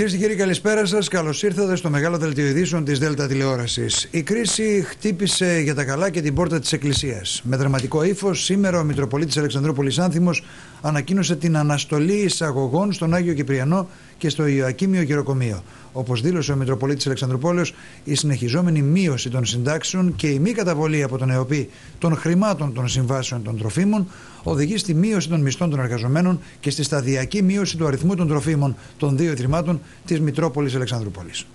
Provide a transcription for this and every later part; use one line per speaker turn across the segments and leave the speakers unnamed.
Κυρίες και κύριοι, καλησπέρα σας. Καλώς ήρθατε στο μεγάλο δελτίο ειδήσεων της Δέλτα Τηλεόρασης. Η κρίση χτύπησε για τα καλά και την πόρτα της Εκκλησίας. Με δραματικό ύφος, σήμερα ο Μητροπολίτης Αλεξανδρούπολης Άνθιμος ανακοίνωσε την αναστολή εισαγωγών στον Άγιο Κυπριανό και στο Ιωακίμιο Γεροκομείο. Όπως δήλωσε ο Μητροπολίτης Αλεξανδρουπόλεως, η συνεχιζόμενη μείωση των συντάξεων και η μη καταβολή από τον ΕΟΠΗ των χρημάτων των συμβάσεων των τροφίμων οδηγεί στη μείωση των μισθών των εργαζομένων και στη σταδιακή μείωση του αριθμού των τροφίμων των δύο ιδρυμάτων της Μητρόπολης Αλεξανδρούπολης.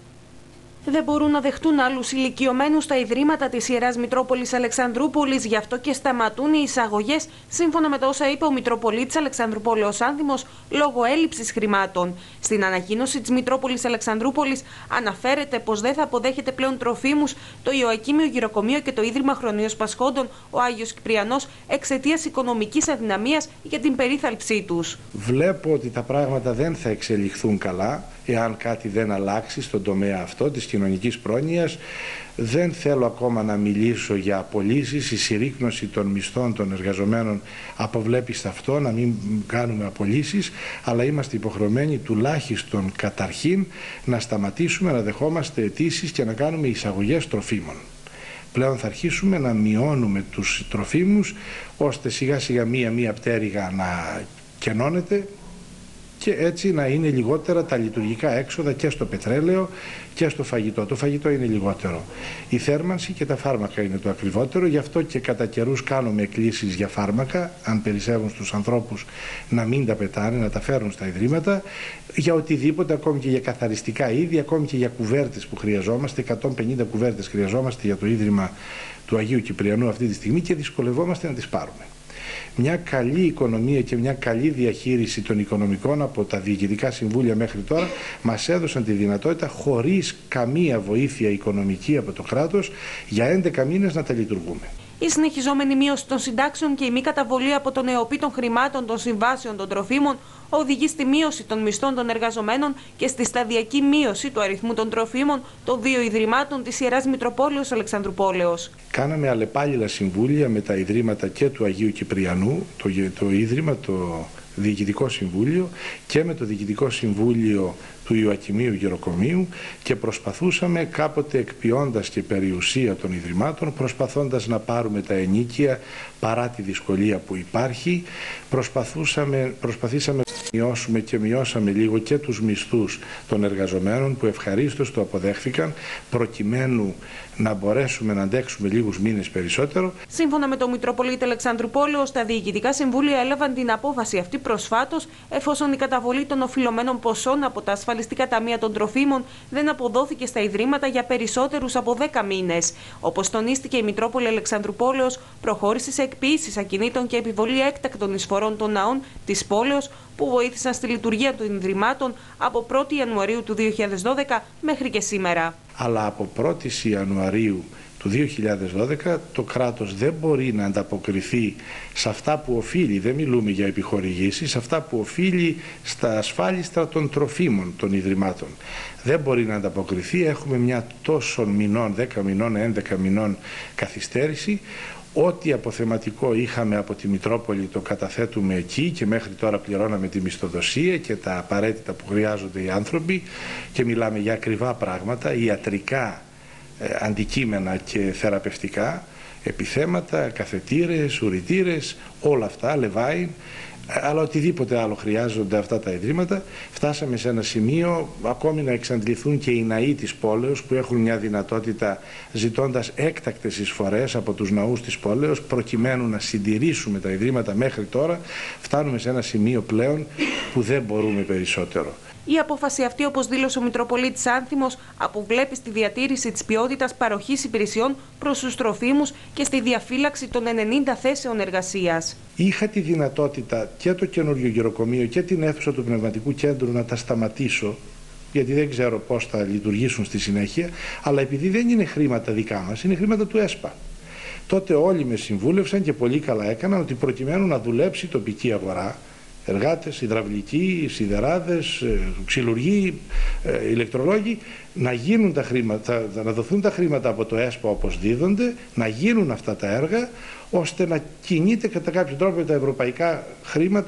Δεν μπορούν να δεχτούν άλλους ηλικιωμένους στα ιδρύματα της Ιεράς Μητρόπολης Αλεξανδρούπολης, γι' αυτό και σταματούν οι εισαγωγές, σύμφωνα με το όσα είπε ο Μητροπολίτης Αλεξανδρουπόλεως Άνθιμος, λόγω έλλειψης χρημάτων. Στην ανακοίνωση της Μητρόπολης Αλεξανδρούπολης αναφέρεται πως δεν θα αποδέχεται πλέον τροφίμους το Ιωακίμιο Γεροκομείο και το Ίδρυμα Χρονίως Πασχόντων, ο Άγιος Κυπριανός, εξαιτίας οικονομικής αδυναμίας για την περίθαλψή τους.
Βλέπω ότι τα πράγματα δεν θα εξελιχθούν καλά εάν κάτι δεν αλλάξει στον τομέα αυτό της κοινωνικής πρόνοιας. Δεν θέλω ακόμα να μιλήσω για απολύσεις. Η συρρίκνωση των μισθών των εργαζομένων αποβλέπει σε αυτό, να μην κάνουμε απολύσεις, αλλά είμαστε υποχρεωμένοι τουλάχιστον καταρχήν να σταματήσουμε να δεχόμαστε αιτήσεις και να κάνουμε εισαγωγές τροφίμων. Πλέον θα αρχίσουμε να μειώνουμε τους τροφίμους, ώστε σιγά σιγά μία πτέρυγα να κενώνεται και έτσι να είναι λιγότερα τα λειτουργικά έξοδα και στο πετρέλαιο και στο φαγητό. Το φαγητό είναι λιγότερο. Η θέρμανση και τα φάρμακα είναι το ακριβότερο, γι' αυτό και κατά καιρούς κάνουμε εκκλήσεις για φάρμακα, αν περισσεύουν στους ανθρώπους, να μην τα πετάνε, να τα φέρουν στα ιδρύματα, για οτιδήποτε, ακόμη και για καθαριστικά είδη, ακόμη και για κουβέρτες που χρειαζόμαστε. 150 κουβέρτες χρειαζόμαστε για το Ίδρυμα του Αγίου Κυπριανού αυτή τη στιγμή και δυσκολευόμαστε να τις πάρουμε. Μια καλή οικονομία και μια καλή διαχείριση των οικονομικών από τα διοικητικά συμβούλια μέχρι τώρα μας έδωσαν τη δυνατότητα, χωρίς καμία βοήθεια οικονομική από το κράτος, για 11 μήνες να τα λειτουργούμε.
Η συνεχιζόμενη μείωση των συντάξεων και η μη καταβολή από τον ΕΟΠΗ των χρημάτων των συμβάσεων των τροφίμων οδηγεί στη μείωση των μισθών των εργαζομένων και στη σταδιακή μείωση του αριθμού των τροφίμων των δύο ιδρυμάτων της Ιεράς Μητροπόλεως Αλεξανδρουπόλεως.
Κάναμε αλλεπάλληλα συμβούλια με τα ιδρύματα και του Αγίου Κυπριανού, το Ίδρυμα, το Διοικητικό Συμβούλιο, και με το Διοικητικό Συμβούλιο του Ιωακιμίου Γεροκομείου, και προσπαθούσαμε, κάποτε εκποιώντας και περιουσία των ιδρυμάτων, προσπαθώντας να πάρουμε τα ενίκια παρά τη δυσκολία που υπάρχει, προσπαθήσαμε να μειώσουμε και μειώσαμε λίγο και τους μισθούς των εργαζομένων, που ευχαρίστως το αποδέχθηκαν, προκειμένου να μπορέσουμε να αντέξουμε λίγους μήνες περισσότερο.
Σύμφωνα με τον Μητροπολίτη Αλεξανδρουπόλεως, τα διοικητικά συμβούλια έλαβαν την απόφαση αυτή προσφάτως, εφόσον η καταβολή των οφειλωμένων ποσών από τα ασφαλιστικά ταμεία των τροφίμων δεν αποδόθηκε στα ιδρύματα για περισσότερους από 10 μήνες. Όπως τονίστηκε, η Μητρόπολη Αλεξανδρουπόλεως προχώρησε σε εκποίησεις ακινήτων και επιβολή έκτακτων εισφορών των ναών της πόλεως, που βοήθησαν στη λειτουργία των ιδρυμάτων από 1η Ιανουαρίου του 2012 μέχρι και σήμερα.
Αλλά από 1η Ιανουαρίου του 2012 το κράτος δεν μπορεί να ανταποκριθεί σε αυτά που οφείλει, δεν μιλούμε για επιχορηγήσεις, σε αυτά που οφείλει στα ασφάλιστρα των τροφίμων των ιδρυμάτων. Δεν μπορεί να ανταποκριθεί, έχουμε μια τόσων μηνών, 10 μηνών, 11 μηνών καθυστέρηση. Ό,τι αποθεματικό είχαμε από τη Μητρόπολη το καταθέτουμε εκεί, και μέχρι τώρα πληρώναμε τη μισθοδοσία και τα απαραίτητα που χρειάζονται οι άνθρωποι, και μιλάμε για ακριβά πράγματα, ιατρικά αντικείμενα και θεραπευτικά, επιθέματα, καθετήρες, ουρητήρες, όλα αυτά, λεβάιν, αλλά οτιδήποτε άλλο χρειάζονται αυτά τα ιδρύματα. Φτάσαμε σε ένα σημείο ακόμη να εξαντληθούν και οι ναοί της πόλεως, που έχουν μια δυνατότητα, ζητώντας έκτακτες εισφορές από τους ναούς της πόλεως, προκειμένου να συντηρήσουμε τα ιδρύματα μέχρι τώρα. Φτάνουμε σε ένα σημείο πλέον που δεν μπορούμε περισσότερο.
Η απόφαση αυτή, όπως δήλωσε ο Μητροπολίτης Άνθιμος, αποβλέπει στη διατήρηση της ποιότητας παροχής υπηρεσιών προς τους τροφίμους και στη διαφύλαξη των 90 θέσεων εργασίας.
Είχα τη δυνατότητα και το καινούριο γεροκομείο και την αίθουσα του πνευματικού κέντρου να τα σταματήσω, γιατί δεν ξέρω πώς θα λειτουργήσουν στη συνέχεια, αλλά επειδή δεν είναι χρήματα δικά μας, είναι χρήματα του ΕΣΠΑ. Τότε όλοι με συμβούλευσαν, και πολύ καλά έκαναν, ότι προκειμένου να δουλέψει η τοπική αγορά, εργάτες, υδραυλικοί, σιδεράδες, ξυλουργοί, ηλεκτρολόγοι, να γίνουν τα χρήματα, να δοθούν τα χρήματα από το ΕΣΠΑ όπως δίδονται, να γίνουν αυτά τα έργα, ώστε να κινείται κατά κάποιο τρόπο τα ευρωπαϊκά χρήματα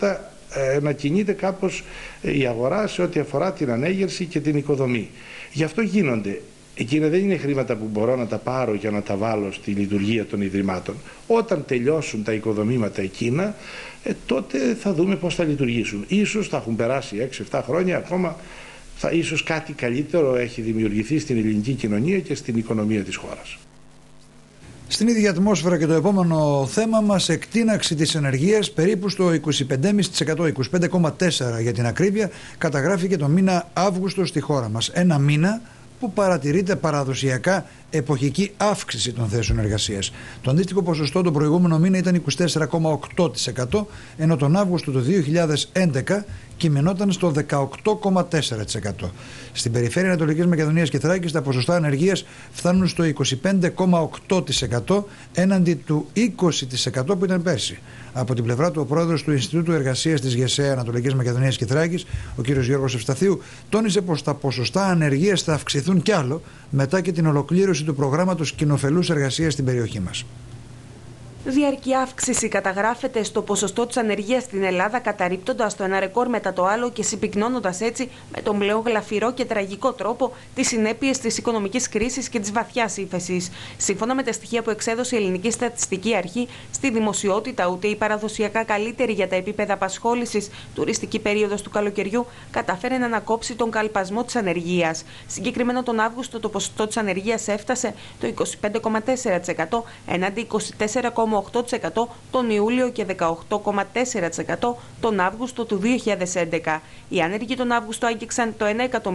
να κινείται κάπως η αγορά σε ό,τι αφορά την ανέγερση και την οικοδομή. Γι' αυτό γίνονται. Εκείνα δεν είναι χρήματα που μπορώ να τα πάρω για να τα βάλω στη λειτουργία των ιδρυμάτων. Όταν τελειώσουν τα οικοδομήματα εκείνα, τότε θα δούμε πώς θα λειτουργήσουν. Ίσως θα έχουν περάσει 6-7 χρόνια ακόμα, ίσως κάτι καλύτερο έχει δημιουργηθεί στην ελληνική κοινωνία και στην οικονομία της χώρας.
Στην ίδια ατμόσφαιρα και το επόμενο θέμα μας, εκτείναξη της ενεργείας περίπου στο 25,5%, 25,4% για την ακρίβεια, καταγράφηκε το μήνα Αύγουστο στη χώρα μας. Ένα μήνα που παρατηρείται παραδοσιακά εποχική αύξηση των θέσεων εργασίας. Το αντίστοιχο ποσοστό τον προηγούμενο μήνα ήταν 24,8%, ενώ τον Αύγουστο του 2011 κειμενόταν στο 18,4%. Στην περιφέρεια Ανατολικής Μακεδονίας και Θράκης τα ποσοστά ανεργίας φτάνουν στο 25,8% έναντι του 20% που ήταν πέρσι. Από την πλευρά του, ο πρόεδρος του Ινστιτούτου Εργασίας της ΓΕΣΕΑ Ανατολικής Μακεδονίας και Θράκης, ο κ. Γιώργος Ευσταθίου, τόνισε πως τα ποσοστά ανεργίας θα αυξηθούν κι άλλο μετά και την ολοκλήρωση του προγράμματος κοινοφελούς εργασίας στην περιοχή μας.
Διαρκή αύξηση καταγράφεται στο ποσοστό της ανεργίας στην Ελλάδα, καταρρίπτοντας το ένα ρεκόρ μετά το άλλο και συμπυκνώνοντας έτσι με τον πλέον γλαφυρό και τραγικό τρόπο τις συνέπειες της οικονομικής κρίσης και της βαθιάς ύφεσης. Σύμφωνα με τα στοιχεία που εξέδωσε η Ελληνική Στατιστική Αρχή, στη δημοσιότητα ούτε η παραδοσιακά καλύτερη για τα επίπεδα απασχόλησης τουριστική περίοδος του καλοκαιριού κατάφερε να ανακόψει τον καλπασμό της ανεργίας. Συγκεκριμένα τον Αύγουστο το ποσοστό της ανεργίας έφτασε το 25,4% έναντι 24,8% τον Ιούλιο και 18,4% τον Αύγουστο του 2011. Οι άνεργοι τον Αύγουστο άγγιξαν το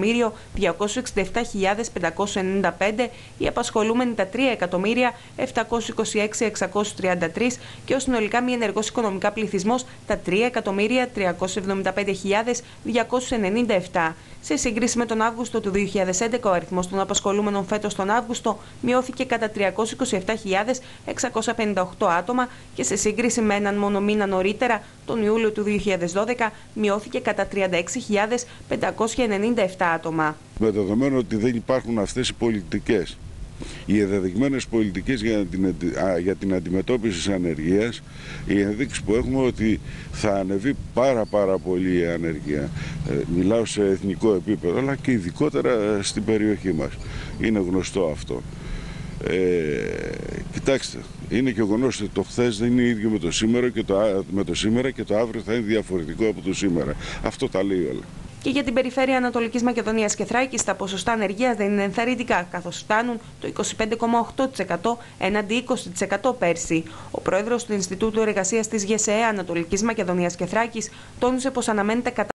1.267.595, οι απασχολούμενοι τα 3.726.633 και ο συνολικά μη ενεργός οικονομικά πληθυσμός τα 3.375.297. Σε σύγκριση με τον Αύγουστο του 2011, ο αριθμός των απασχολούμενων φέτος τον Αύγουστο μειώθηκε κατά 327.658 άτομα και σε σύγκριση με έναν μόνο μήνα νωρίτερα, τον Ιούλιο του 2012, μειώθηκε κατά 36.597 άτομα.
Με δεδομένο ότι δεν υπάρχουν αυτές οι πολιτικές, οι ενδεδειγμένες πολιτικές για την αντιμετώπιση της ανεργίας, οι ενδείξεις που έχουμε ότι θα ανεβεί πάρα πολύ η ανεργία. Μιλάω σε εθνικό επίπεδο, αλλά και ειδικότερα στην περιοχή μας. Είναι γνωστό αυτό. Κοιτάξτε, είναι και γνωστό ότι το χθες δεν είναι ίδιο με το σήμερα και το αύριο θα είναι διαφορετικό από το σήμερα. Αυτό τα λέει όλα.
Και για την περιφέρεια Ανατολικής Μακεδονίας και Θράκης, τα ποσοστά ανεργίας δεν είναι ενθαρρυντικά, καθώς φτάνουν το 25,8% έναντι 20% πέρσι. Ο πρόεδρος του Ινστιτούτου Εργασίας της ΓΕΣΕΑ Ανατολικής Μακεδονίας και Θράκης τόνισε πως αναμένεται